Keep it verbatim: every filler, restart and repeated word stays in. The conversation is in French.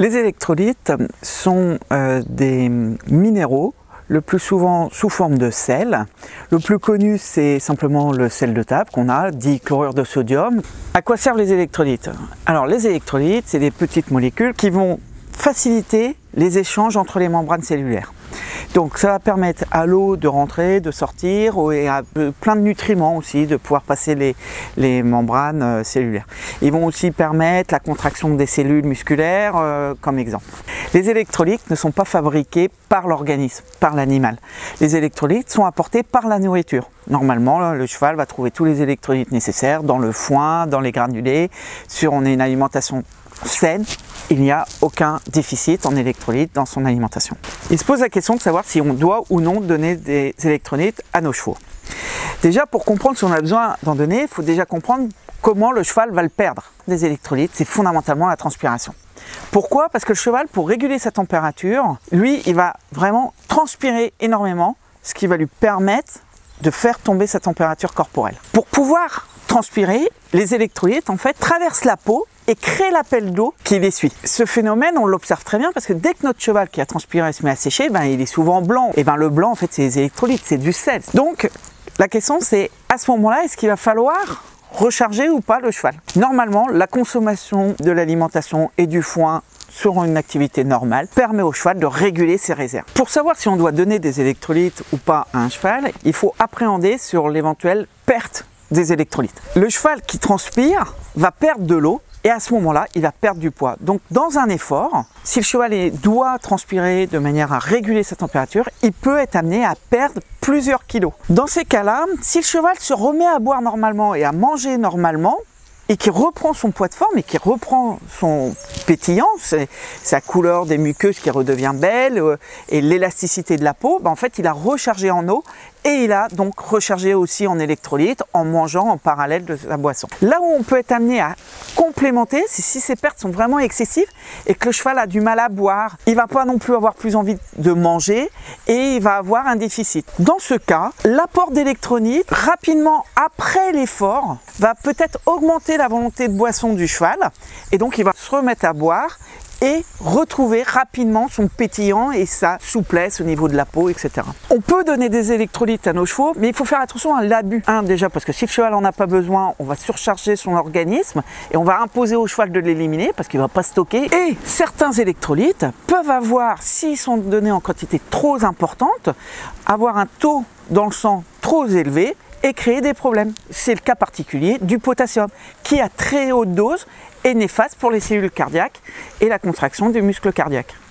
Les électrolytes sont euh, des minéraux, le plus souvent sous forme de sel. Le plus connu, c'est simplement le sel de table qu'on a, dit chlorure de sodium. À quoi servent les électrolytes? Alors les électrolytes, c'est des petites molécules qui vont faciliter les échanges entre les membranes cellulaires. Donc ça va permettre à l'eau de rentrer, de sortir et à plein de nutriments aussi de pouvoir passer les, les membranes cellulaires. Ils vont aussi permettre la contraction des cellules musculaires euh, comme exemple. Les électrolytes ne sont pas fabriqués par l'organisme, par l'animal. Les électrolytes sont apportés par la nourriture. Normalement, le cheval va trouver tous les électrolytes nécessaires dans le foin, dans les granulés. Sur on a une alimentation saine, il n'y a aucun déficit en électrolytes dans son alimentation. Il se pose la question de savoir si on doit ou non donner des électrolytes à nos chevaux. Déjà, pour comprendre si on a besoin d'en donner, il faut déjà comprendre comment le cheval va le perdre. Des électrolytes, c'est fondamentalement la transpiration. Pourquoi? Parce que le cheval, pour réguler sa température, lui, il va vraiment transpirer énormément, ce qui va lui permettre de faire tomber sa température corporelle. Pour pouvoir transpirer, les électrolytes, en fait, traversent la peau et créent l'appel d'eau qui les suit. Ce phénomène, on l'observe très bien parce que dès que notre cheval qui a transpiré se met à sécher, ben, il est souvent blanc. Et ben, le blanc, en fait, c'est les électrolytes, c'est du sel. Donc, la question, c'est à ce moment-là, est-ce qu'il va falloir recharger ou pas le cheval? Normalement, la consommation de l'alimentation et du foin sur une activité normale permet au cheval de réguler ses réserves. Pour savoir si on doit donner des électrolytes ou pas à un cheval, il faut appréhender sur l'éventuelle perte des électrolytes. Le cheval qui transpire va perdre de l'eau et à ce moment-là, il va perdre du poids. Donc dans un effort, si le cheval doit transpirer de manière à réguler sa température, il peut être amené à perdre plusieurs kilos. Dans ces cas-là, si le cheval se remet à boire normalement et à manger normalement, et qui reprend son poids de forme et qui reprend son pétillant, sa couleur des muqueuses qui redevient belle euh, et l'élasticité de la peau, ben en fait il a rechargé en eau et il a donc rechargé aussi en électrolytes en mangeant en parallèle de sa boisson. Là où on peut être amené à complémenter, c'est si ces pertes sont vraiment excessives et que le cheval a du mal à boire, il va pas non plus avoir plus envie de manger et il va avoir un déficit. Dans ce cas, l'apport d'électrolytes rapidement après l'effort va peut-être augmenter la volonté de boisson du cheval et donc il va se remettre à boire et retrouver rapidement son pétillant et sa souplesse au niveau de la peau, et cetera. On peut donner des électrolytes à nos chevaux, mais il faut faire attention à l'abus. Un, déjà parce que si le cheval n'en a pas besoin, on va surcharger son organisme et on va imposer au cheval de l'éliminer parce qu'il ne va pas stocker. Et certains électrolytes peuvent avoir, s'ils sont donnés en quantité trop importante, avoir un taux dans le sang trop élevé et créer des problèmes. C'est le cas particulier du potassium, qui à très haute dose est néfaste pour les cellules cardiaques et la contraction du muscle cardiaque.